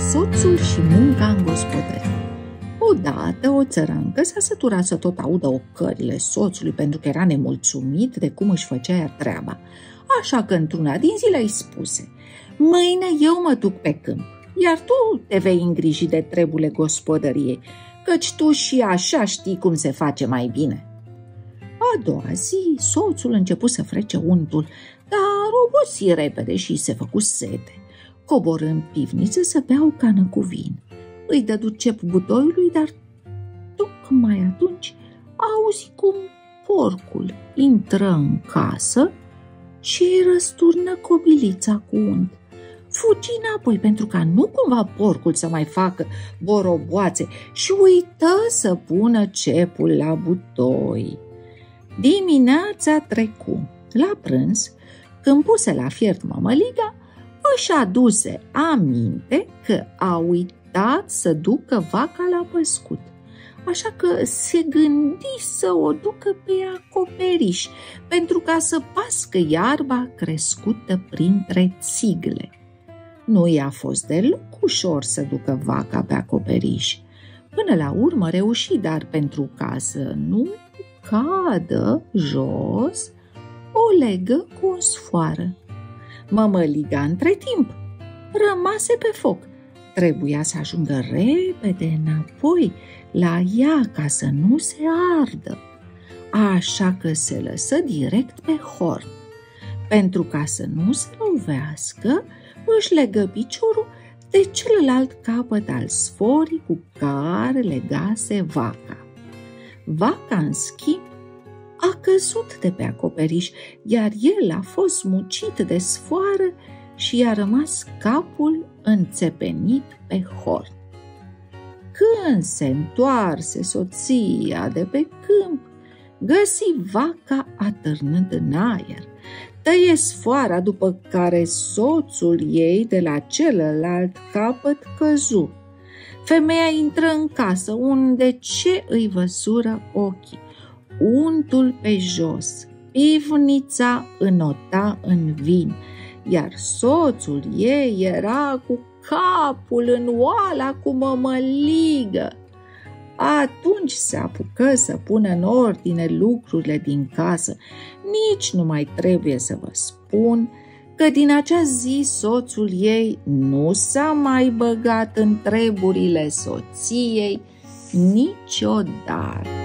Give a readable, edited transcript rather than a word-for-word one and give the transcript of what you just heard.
Soțul și munca în gospodărie. Odată o țărâncă s-a săturat să tot audă ocările soțului pentru că era nemulțumit de cum își făcea ea treaba. Așa că într-una din zile îi spuse: "Mâine eu mă duc pe câmp, iar tu te vei îngriji de treburile gospodăriei, căci tu și așa știi cum se face mai bine." A doua zi, soțul începu să frece untul, dar obosi repede și se făcu sete. Coborâ în pivniță să bea o cană cu vin. Îi dădu cep butoiului, dar tocmai atunci auzi cum porcul intră în casă și îi răsturnă cobilița cu unt. Fugi înapoi pentru ca nu cumva porcul să mai facă boroboațe și uită să pună cepul la butoi. Dimineața trecu. La prânz, când puse la fiert mămăliga, își aduse aminte că a uitat să ducă vaca la păscut, așa că se gândi să o ducă pe acoperiș pentru ca să pască iarba crescută printre țigle. Nu i-a fost deloc ușor să ducă vaca pe acoperiș. Până la urmă reuși, dar pentru ca să nu cadă jos, o legă cu o sfoară. Mămăliga, între timp, rămase pe foc. Trebuia să ajungă repede înapoi la ea ca să nu se ardă, așa că se lăsă direct pe horn. Pentru ca să nu se lovească, își legă piciorul de celălalt capăt al sforii cu care legase vaca. Vaca, în schimb, a căzut de pe acoperiș, iar el a fost mucit de sfoară și i-a rămas capul înțepenit pe horn. Când se întoarse soția de pe câmp, găsi vaca atârnând în aer. Tăie sfoara, după care soțul ei de la celălalt capăt căzu. Femeia intră în casă, unde ce îi văzură ochii? Untul pe jos, pivnița înota în vin, iar soțul ei era cu capul în oala cu mămăligă. Atunci se apucă să pună în ordine lucrurile din casă. Nici nu mai trebuie să vă spun că din acea zi soțul ei nu s-a mai băgat în treburile soției niciodată.